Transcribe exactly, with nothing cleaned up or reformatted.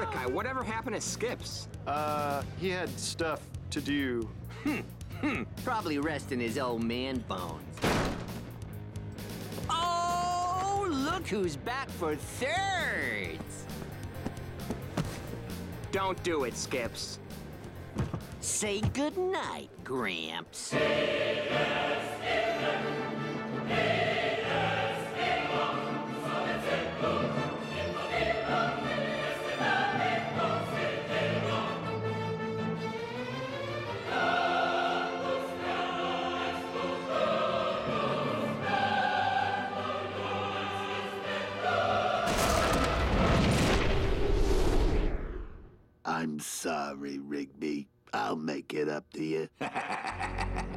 Mordecai, whatever happened to Skips? Uh, he had stuff to do. Hmm, hmm. Probably resting his old man bones. Oh, look who's back for thirds! Don't do it, Skips. Say goodnight, Gramps. I'm sorry, Rigby. I'll make it up to you.